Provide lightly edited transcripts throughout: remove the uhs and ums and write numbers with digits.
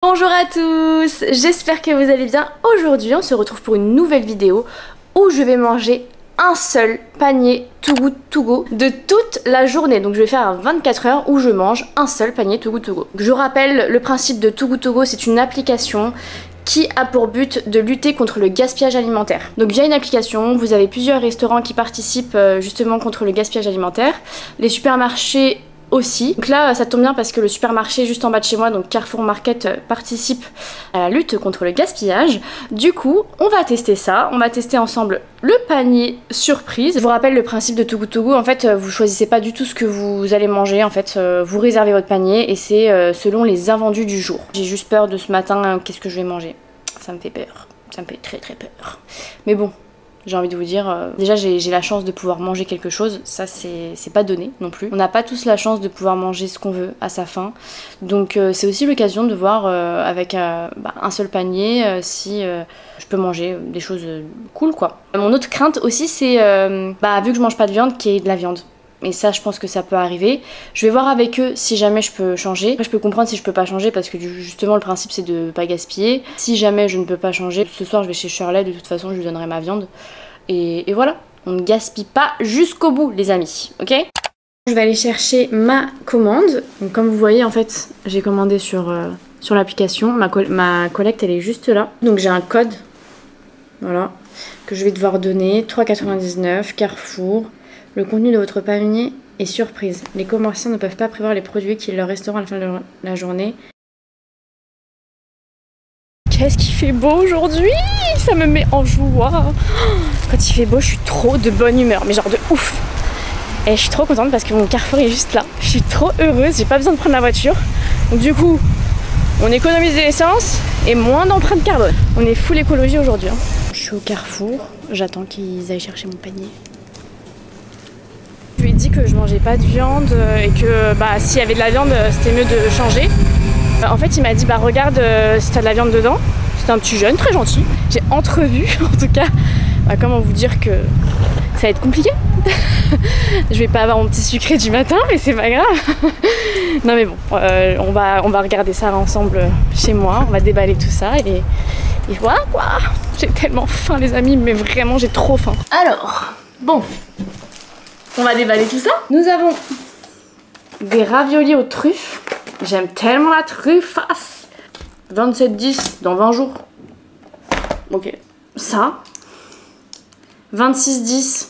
Bonjour à tous, j'espère que vous allez bien. Aujourd'hui on se retrouve pour une nouvelle vidéo où je vais manger un seul panier Too Good To Go de toute la journée. Donc je vais faire un 24 heures où je mange un seul panier Too Good To Go. Je rappelle le principe de Too Good To Go, c'est une application qui a pour but de lutter contre le gaspillage alimentaire. Donc via une application, vous avez plusieurs restaurants qui participent justement contre le gaspillage alimentaire. Les supermarchés aussi. Donc là ça tombe bien parce que le supermarché juste en bas de chez moi, donc Carrefour Market, participe à la lutte contre le gaspillage. Du coup on va tester ça, on va tester ensemble le panier surprise. Je vous rappelle le principe de Too Good To Go, en fait vous choisissez pas du tout ce que vous allez manger, en fait vous réservez votre panier et c'est selon les invendus du jour. J'ai juste peur de ce matin, qu'est-ce que je vais manger? Ça me fait peur, ça me fait très peur. Mais bon, j'ai envie de vous dire, déjà j'ai la chance de pouvoir manger quelque chose, ça c'est pas donné non plus. On n'a pas tous la chance de pouvoir manger ce qu'on veut à sa faim, donc c'est aussi l'occasion de voir avec un seul panier si je peux manger des choses cool quoi. Mon autre crainte aussi c'est, vu que je mange pas de viande, qu'il y ait de la viande. Et ça je pense que ça peut arriver. Je vais voir avec eux si jamais je peux changer. Après je peux comprendre si je peux pas changer parce que justement le principe c'est de pas gaspiller. Si jamais je ne peux pas changer, ce soir je vais chez Shirley, de toute façon je lui donnerai ma viande. Et voilà, on ne gaspille pas jusqu'au bout les amis, ok? Je vais aller chercher ma commande. Donc comme vous voyez en fait j'ai commandé sur l'application. Ma collecte elle est juste là. Donc j'ai un code, voilà, que je vais devoir donner. 3,99 Carrefour. Le contenu de votre panier est surprise. Les commerçants ne peuvent pas prévoir les produits qui leur resteront à la fin de la journée. Qu'est-ce qu'il fait beau aujourd'hui! Ça me met en joie! Quand il fait beau, je suis trop de bonne humeur, mais genre de ouf! Et je suis trop contente parce que mon Carrefour est juste là. Je suis trop heureuse, j'ai pas besoin de prendre la voiture. Donc du coup, on économise de l'essence et moins d'empreinte carbone. On est full écologie aujourd'hui. Hein. Je suis au Carrefour, j'attends qu'ils aillent chercher mon panier. Je lui ai dit que je mangeais pas de viande et que s'il y avait de la viande c'était mieux de changer. En fait il m'a dit regarde si t'as de la viande dedans. C'était un petit jeune très gentil. J'ai entrevu en tout cas comment vous dire que ça va être compliqué. Je vais pas avoir mon petit sucré du matin mais c'est pas grave. Non mais bon on va regarder ça ensemble chez moi. On va déballer tout ça et voilà quoi. J'ai tellement faim les amis, mais vraiment j'ai trop faim. Alors bon, on va déballer tout ça. Nous avons des raviolis aux truffes. J'aime tellement la truffasse. 27,10 dans 20 jours. Ok. Ça. 26,10.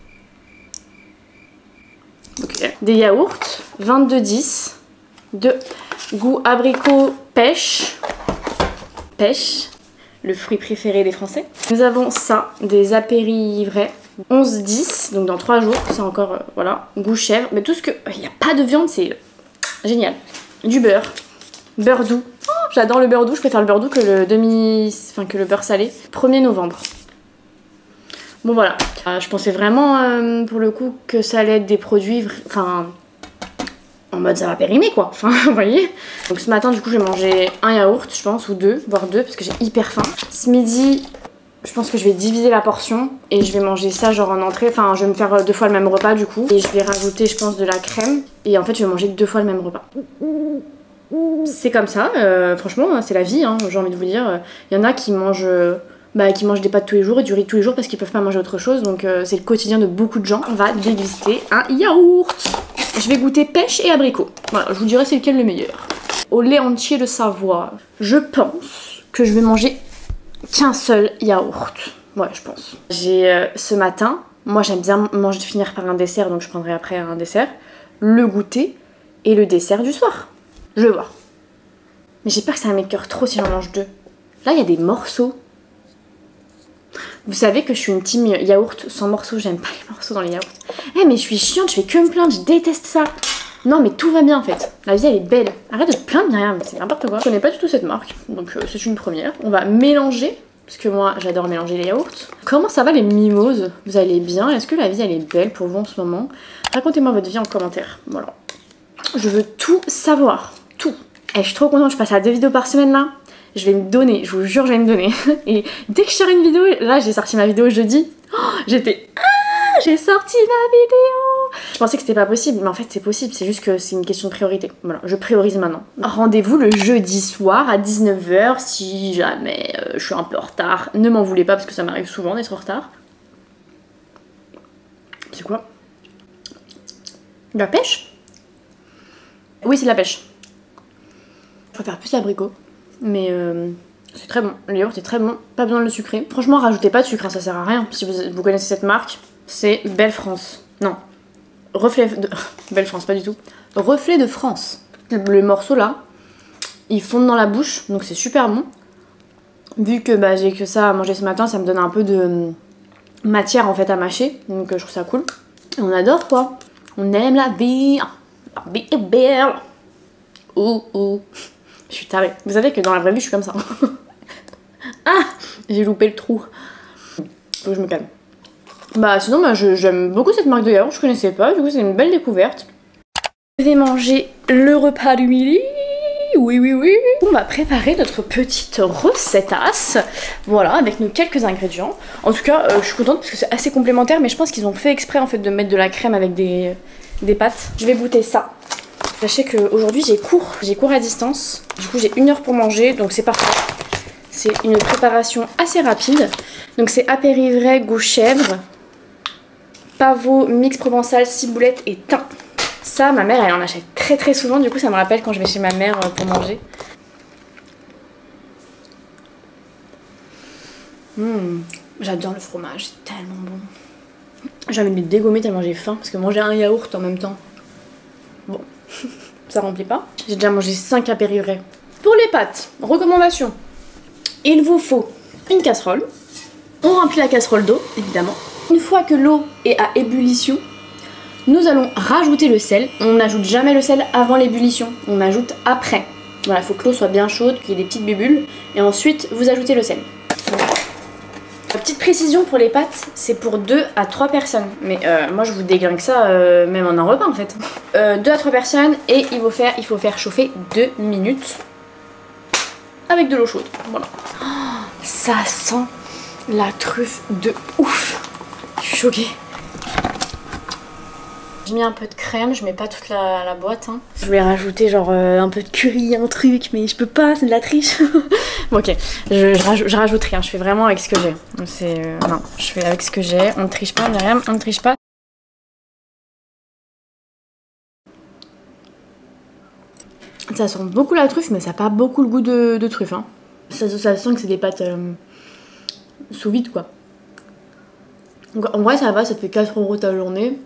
Ok. Des yaourts. 22,10. De goût abricot pêche. Pêche. Le fruit préféré des Français. Nous avons ça. Des apéritifs 11,10, donc dans 3 jours, c'est encore, voilà, goût chèvre, mais tout ce que... Il n'y a pas de viande, c'est génial. Du beurre, beurre doux. Oh, j'adore le beurre doux, je préfère le beurre doux que que le beurre salé. 1er novembre. Bon voilà, je pensais vraiment, pour le coup, que ça allait être des produits, en mode ça va périmer quoi, vous voyez. Donc ce matin, du coup, j'ai mangé un yaourt, je pense, ou 2, voire 2, parce que j'ai hyper faim. Ce midi... Je pense que je vais diviser la portion et je vais manger ça genre en entrée. Enfin, je vais me faire 2 fois le même repas du coup. Et je vais rajouter, je pense, de la crème. Et en fait, je vais manger 2 fois le même repas. C'est comme ça. Franchement, c'est la vie, hein, j'ai envie de vous dire. Il y en a qui mangent des pâtes tous les jours et du riz tous les jours parce qu'ils peuvent pas manger autre chose. Donc c'est le quotidien de beaucoup de gens. On va déguster un yaourt. Je vais goûter pêche et abricot. Voilà, je vous dirai c'est lequel le meilleur. Au lait entier de Savoie. Je pense que je vais manger qu'un seul yaourt. Ouais, je pense. J'ai ce matin, moi j'aime bien finir par un dessert, donc je prendrai après un dessert, le goûter et le dessert du soir. Je vais voir. Mais j'ai peur que ça m'écœure trop si j'en mange 2. Là, il y a des morceaux. Vous savez que je suis une team yaourt sans morceaux, j'aime pas les morceaux dans les yaourts. Mais je suis chiante, je fais que me plaindre, je déteste ça. Non mais tout va bien en fait, la vie elle est belle. Arrête de te plaindre Myriam, c'est n'importe quoi. Je connais pas du tout cette marque, donc c'est une première. On va mélanger, parce que moi j'adore mélanger les yaourts. Comment ça va les mimoses? Vous allez bien? Est-ce que la vie elle est belle pour vous en ce moment? Racontez-moi votre vie en commentaire, voilà. Je veux tout savoir, tout. Et je suis trop contente, je passe à 2 vidéos par semaine là. Je vais me donner, je vous jure je vais me donner. Et dès que je sors une vidéo, là j'ai sorti ma vidéo jeudi, j'étais... j'ai sorti ma vidéo. Je pensais que c'était pas possible, mais en fait c'est possible, c'est juste que c'est une question de priorité. Voilà, je priorise maintenant. Rendez-vous le jeudi soir à 19 h si jamais je suis un peu en retard. Ne m'en voulez pas parce que ça m'arrive souvent d'être en retard. C'est quoi? De la pêche? Oui, c'est de la pêche. Je préfère plus l'abricot, mais c'est très bon. Le yaourt est très bon, pas besoin de le sucrer. Franchement, rajoutez pas de sucre, hein, ça sert à rien. Si vous connaissez cette marque, c'est Belle France. Non, Reflet de... Belle France, pas du tout. Reflet de France. Le morceau là, il fond dans la bouche, donc c'est super bon. Vu que bah, j'ai que ça à manger ce matin, ça me donne un peu de matière en fait à mâcher, donc je trouve ça cool. Et on adore quoi. On aime la vie. La vie est belle. Ouh ouh. Je suis tarée. Vous savez que dans la vraie vie, je suis comme ça. Ah, j'ai loupé le trou. Faut que je me calme. Bah sinon, bah, j'aime beaucoup cette marque de yaourt, je connaissais pas, du coup c'est une belle découverte. Je vais manger le repas du midi. Oui, oui, oui. On va préparer notre petite recettasse. Voilà, avec nos quelques ingrédients. En tout cas, je suis contente parce que c'est assez complémentaire, mais je pense qu'ils ont fait exprès en fait de mettre de la crème avec des pâtes. Je vais goûter ça. Sachez qu'aujourd'hui j'ai cours à distance. Du coup j'ai 1 heure pour manger, donc c'est parfait. C'est une préparation assez rapide. Donc c'est apérivré, goût chèvre, pavot, mix provençal, ciboulette et thym. Ça, ma mère elle en achète très très souvent, du coup ça me rappelle quand je vais chez ma mère pour manger. J'adore le fromage, c'est tellement bon. J'ai envie de me dégommer tellement j'ai faim, parce que manger un yaourt en même temps, bon, ça remplit pas. J'ai déjà mangé 5 apérivrés. Pour les pâtes, recommandation, il vous faut une casserole. On remplit la casserole d'eau, évidemment. Une fois que l'eau est à ébullition, nous allons rajouter le sel. On n'ajoute jamais le sel avant l'ébullition, on ajoute après. Voilà, il faut que l'eau soit bien chaude, qu'il y ait des petites bulles. Et ensuite, vous ajoutez le sel. Petite précision pour les pâtes, c'est pour 2 à 3 personnes. Mais moi je vous déglingue ça même en un repas en fait. 2 à 3 personnes et il faut faire chauffer 2 minutes avec de l'eau chaude. Voilà. Oh, ça sent la truffe de ouf. Je suis choquée. J'ai mis un peu de crème, je mets pas toute la boîte. Hein. Je voulais rajouter genre un peu de curry, un truc, mais je peux pas, c'est de la triche. Bon, ok, je rajoute rien, je fais vraiment avec ce que j'ai. Non, je fais avec ce que j'ai, on ne triche pas, Myriam, on ne triche pas. Ça sent beaucoup la truffe, mais ça n'a pas beaucoup le goût de truffe. Hein. Ça sent que c'est des pâtes sous vide, quoi. Donc en vrai, ça va, ça te fait 4 € ta journée.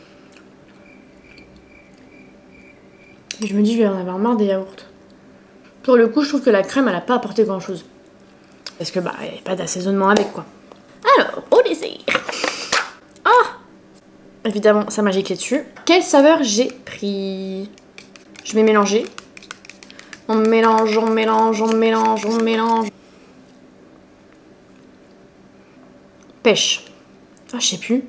Et je me dis, je vais en avoir marre des yaourts. Pour le coup, je trouve que la crème, elle a pas apporté grand chose. Parce que, bah, il n'y a pas d'assaisonnement avec, quoi. Alors, au dessert. Ah! Évidemment, ça m'a giclé dessus. Quelle saveur j'ai pris? Je vais mélanger. On mélange, on mélange, on mélange, on mélange. Pêche. Ah, je sais plus.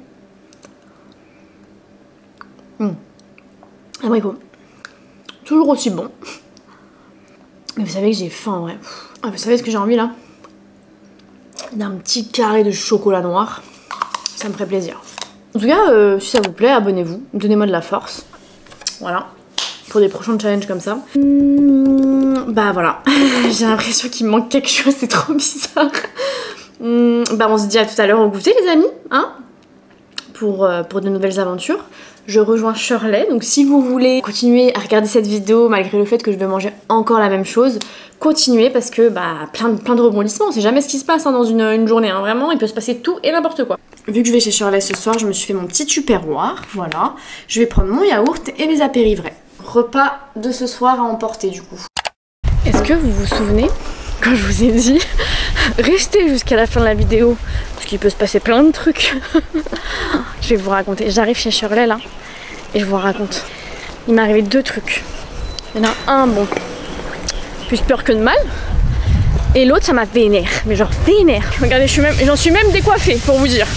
Abricot. Toujours aussi bon. Mais vous savez que j'ai faim en vrai. Ah, vous savez ce que j'ai envie là? D'un petit carré de chocolat noir. Ça me ferait plaisir. En tout cas, si ça vous plaît, abonnez-vous. Donnez-moi de la force. Voilà. Pour des prochains challenges comme ça. Bah voilà. J'ai l'impression qu'il me manque quelque chose. C'est trop bizarre. Bah on se dit à tout à l'heure au goûter les amis. Hein, pour de nouvelles aventures. Je rejoins Shirley, donc si vous voulez continuer à regarder cette vidéo malgré le fait que je vais manger encore la même chose, continuez parce que bah plein de rebondissements, on sait jamais ce qui se passe hein, dans une journée, hein, vraiment il peut se passer tout et n'importe quoi. Vu que je vais chez Shirley ce soir, je me suis fait mon petit tupperware, voilà. Je vais prendre mon yaourt et mes apérivrés. Repas de ce soir à emporter du coup. Est-ce que vous vous souvenez quand je vous ai dit restez jusqu'à la fin de la vidéo parce qu'il peut se passer plein de trucs. Je vais vous raconter, j'arrive chez Shirley là et je vous raconte. Il m'est arrivé 2 trucs. Il y en a un bon, plus peur que de mal, et l'autre ça m'a vénère, mais genre vénère. Regardez, j'en suis même décoiffée pour vous dire.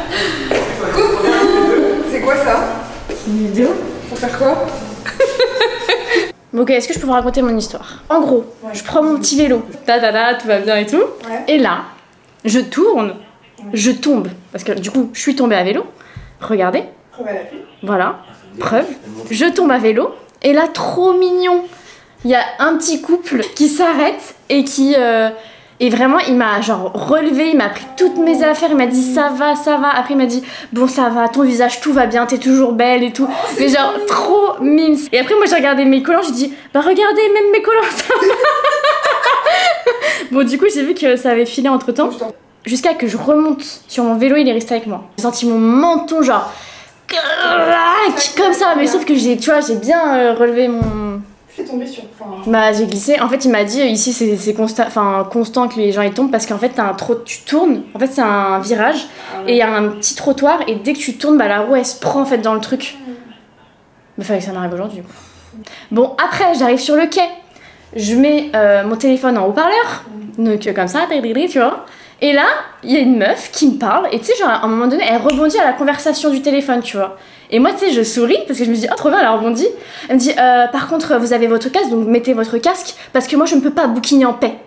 C'est quoi ça? Une vidéo. Pour faire quoi? Ok, est-ce que je peux vous raconter mon histoire? En gros, ouais. Je prends mon petit vélo, tout va bien et tout, ouais. Et là, je tourne, je tombe, parce que du coup, je suis tombée à vélo, Regardez. Preuve à l'appui. Voilà, preuve. Je tombe à vélo. Et là, trop mignon. Il y a un petit couple qui s'arrête et qui... Et vraiment, il m'a genre relevé, il m'a pris toutes mes affaires, il m'a dit ça va, ça va. Après, il m'a dit bon, ça va, ton visage, tout va bien, t'es toujours belle et tout. Mais genre, trop mimes. Et après, moi, j'ai regardé mes collants, j'ai dit bah, regardez, même mes collants, ça va. Bon, du coup, j'ai vu que ça avait filé entre temps. Jusqu'à que je remonte sur mon vélo, il est resté avec moi. J'ai senti mon menton, genre, comme ça. Mais sauf que j'ai, tu vois, j'ai bien relevé mon. Je suis tombée sur. Bah j'ai glissé. En fait il m'a dit ici c'est constant que les gens ils tombent parce qu'en fait tu tournes. En fait c'est un virage et il y a un petit trottoir et dès que tu tournes bah la roue elle se prend en fait dans le truc. Bah fallait que ça m'arrive aujourd'hui. Bon après j'arrive sur le quai. Je mets mon téléphone en haut-parleur. Donc comme ça tu vois. Et là il y a une meuf qui me parle et tu sais genre à un moment donné elle rebondit à la conversation du téléphone tu vois. Et moi, tu sais, je souris parce que je me dis, oh, trop bien, elle a rebondi. Elle me dit, par contre, vous avez votre casque, donc mettez votre casque parce que moi, je ne peux pas bouquiner en paix.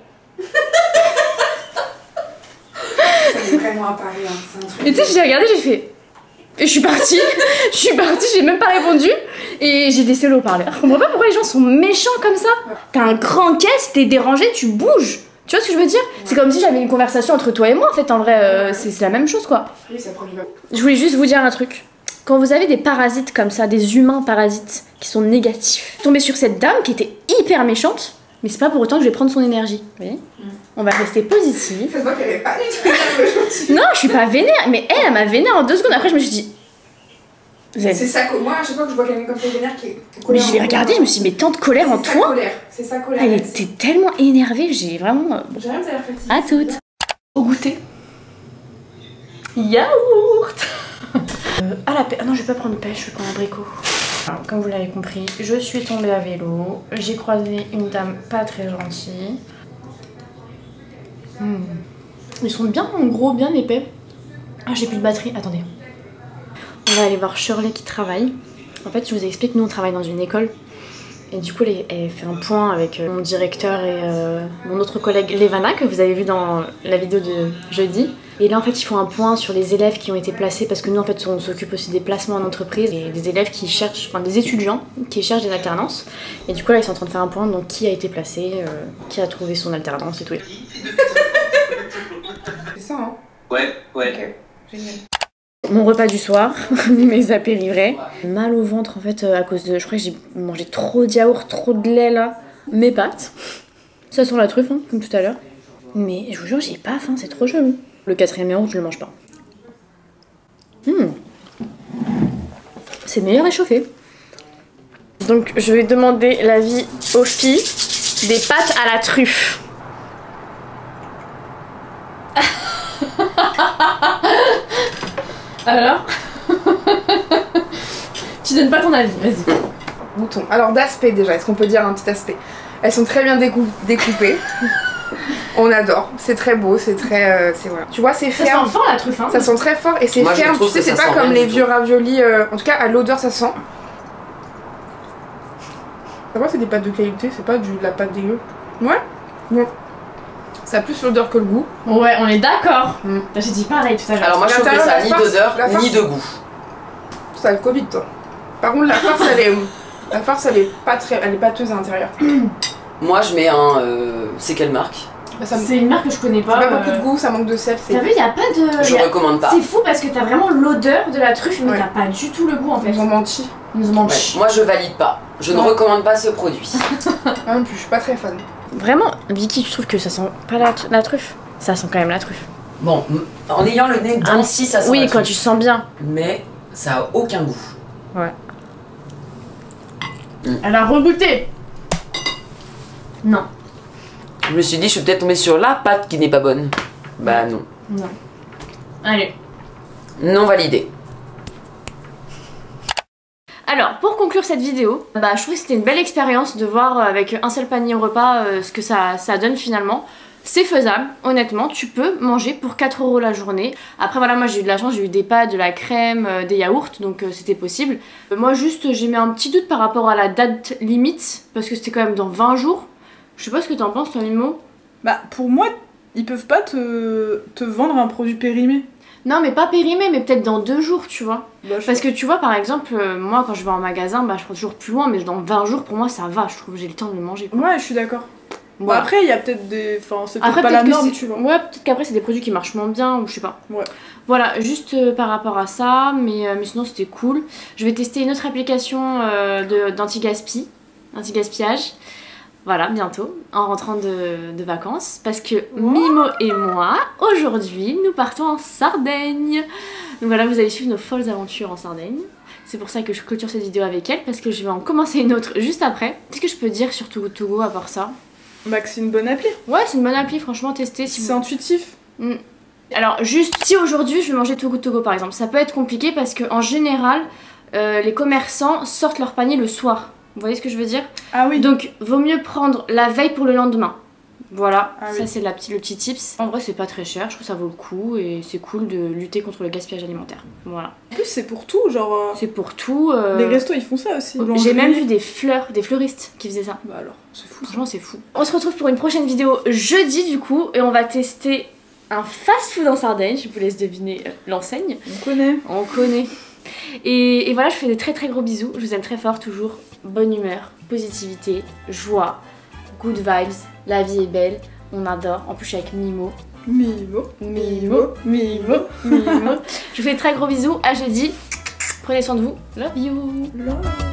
Ça est vraiment à Paris, hein. C'est un truc. Et tu sais, j'ai regardé, j'ai fait. Et je suis partie. J'ai même pas répondu. Et j'ai laissé le haut-parleur. Je comprends pas pourquoi les gens sont méchants comme ça. T'as un grand caisse, t'es dérangé, tu bouges. Tu vois ce que je veux dire? C'est comme si j'avais une conversation entre toi et moi, en fait. En vrai, c'est la même chose, quoi. Oui, ça prend du mal. Je voulais juste vous dire un truc. Quand vous avez des parasites comme ça, des humains parasites qui sont négatifs, je suis tombée sur cette dame qui était hyper méchante, mais c'est pas pour autant que je vais prendre son énergie. Vous voyez? On va rester positif. Ça se voit qu'elle est pas du tout énervée aujourd'hui. Non, je suis pas vénère, mais elle m'a vénère en 2 secondes. Après, je me suis dit. C'est ça que moi, à chaque fois que je vois quelqu'un comme ça vénère qui est Mais je l'ai regardé, je me suis dit, mais tant de colère en toi. C'est sa colère. Elle était tellement énervée, j'ai vraiment. J'ai rien à dire, petite. À toutes. Au goûter. Yaourt. À la pêche. Ah non, je vais pas prendre pêche, je vais prendre abricot. Alors, comme vous l'avez compris, je suis tombée à vélo. J'ai croisé une dame pas très gentille. Ils sont bien gros, bien épais. Ah, j'ai plus de batterie. Attendez. On va aller voir Shirley qui travaille. En fait, je vous explique, nous on travaille dans une école. Et du coup, elle fait un point avec mon directeur et mon autre collègue Levana, que vous avez vu dans la vidéo de jeudi. Et là, en fait, ils font un point sur les élèves qui ont été placés, parce que nous, en fait, on s'occupe aussi des placements en entreprise et des élèves qui cherchent, enfin des étudiants qui cherchent des alternances. Et du coup, là, ils sont en train de faire un point, donc qui a été placé, qui a trouvé son alternance et tout. C'est ça, hein? Ouais. Ok, génial. Mon repas du soir, mes apéritifs. Mal au ventre en fait à cause de... Je crois que j'ai mangé trop de yaourt, trop de lait là. Mes pâtes. Ça sent la truffe, hein, comme tout à l'heure. Mais je vous jure, j'ai pas faim, c'est trop chelou. Le 4e yaourt, je le mange pas. C'est meilleur réchauffé. Donc je vais demander l'avis aux filles des pâtes à la truffe. Alors tu donnes pas ton avis, vas-y. Bouton. Alors d'aspect déjà, est-ce qu'on peut dire un petit aspect? Elles sont très bien découpées. On adore, c'est très beau, c'est très... voilà. Tu vois, c'est ferme. Ça sent fort la truffe, hein. Ça sent très fort et c'est ferme, tu sais, c'est pas comme les vieux raviolis. En tout cas, à l'odeur, ça sent. Ça va, c'est des pâtes de qualité, c'est pas de la pâte dégueu. Ouais. Bon. Ça a plus l'odeur que le goût. Ouais, on est d'accord. J'ai dit pareil tout à l'heure. Alors moi je trouve que ça a ni d'odeur ni de goût. Ça a le Covid toi. Par contre la farce elle est pas très... Elle est pâteuse à l'intérieur. Moi je mets un... c'est quelle marque? C'est une marque que je connais pas. Pas beaucoup de goût, ça manque de sel. T'as vu, y a pas de... Je recommande pas. C'est fou parce que t'as vraiment l'odeur de la truffe mais t'as pas du tout le goût en fait. Ils nous ont menti. Ils nous ont menti. Ouais, moi je valide pas. Je ne recommande pas ce produit. Non plus, je suis pas très fan. Vraiment, Vicky, tu trouves que ça sent pas la truffe? Ça sent quand même la truffe. Bon, en ayant le nez dedans, si ça sent oui, la quand truffe. tu sens bien. Mais ça a aucun goût. Ouais. Elle a regoûté. Non. Je me suis dit, je suis peut-être tombée sur la pâte qui n'est pas bonne. Bah non. Non. Allez. Non validé. Alors, pour conclure cette vidéo, je trouve que c'était une belle expérience de voir avec un seul panier au repas ce que ça donne finalement. C'est faisable, honnêtement, tu peux manger pour 4 € la journée. Après voilà, moi j'ai eu de la chance, j'ai eu des pâtes, de la crème, des yaourts, donc c'était possible. Moi juste, j'ai mis un petit doute par rapport à la date limite, parce que c'était quand même dans 20 jours. Je sais pas ce que t'en penses, toi, Mimo. Bah, pour moi, ils peuvent pas te vendre un produit périmé. Non, mais pas périmé, mais peut-être dans 2 jours, tu vois. Bah, je Parce que tu vois, par exemple, moi quand je vais en magasin, bah je prends toujours plus loin, mais dans 20 jours, pour moi ça va, je trouve que j'ai le temps de le manger. Quoi. Ouais, je suis d'accord. Voilà. Bah après, il y a peut-être des. Enfin, c'est peut-être Après, pas la peut-être que norme, c'est- tu vois. Ouais, peut-être qu'après c'est des produits qui marchent moins bien, ou je sais pas. Ouais. Voilà, juste par rapport à ça, mais sinon c'était cool. Je vais tester une autre application d'anti-gaspillage. Voilà, bientôt, en rentrant de vacances. Parce que Mimo et moi, aujourd'hui, nous partons en Sardaigne. Donc voilà, vous allez suivre nos folles aventures en Sardaigne. C'est pour ça que je clôture cette vidéo avec elle, parce que je vais en commencer une autre juste après. Qu'est-ce que je peux dire sur Too Good To Go à part ça? Bah que c'est une bonne appli. Ouais, c'est une bonne appli, franchement, testez. Si C'est vous... intuitif. Alors juste, si aujourd'hui je vais manger Too Good To Go par exemple, ça peut être compliqué parce qu'en général, les commerçants sortent leur panier le soir. Vous voyez ce que je veux dire? Ah oui. Donc vaut mieux prendre la veille pour le lendemain. Voilà, Ah ça oui. c'est le petit tips. En vrai c'est pas très cher, je trouve que ça vaut le coup et c'est cool de lutter contre le gaspillage alimentaire. Voilà. En plus, c'est pour tout, genre. C'est pour tout. Les restos, ils font ça aussi. J'ai même vu des fleuristes qui faisaient ça. Bah alors, c'est fou. Franchement c'est fou. On se retrouve pour une prochaine vidéo jeudi du coup et on va tester un fast-food en Sardaigne. Je vous laisse deviner l'enseigne. On connaît. On connaît. Et voilà, je fais des très très gros bisous. Je vous aime très fort, toujours. Bonne humeur, positivité, joie, good vibes. La vie est belle, on adore. En plus, je suis avec Mimo. Mimo. Mimo. Je vous fais de très gros bisous. À jeudi. Prenez soin de vous. Love you. Love.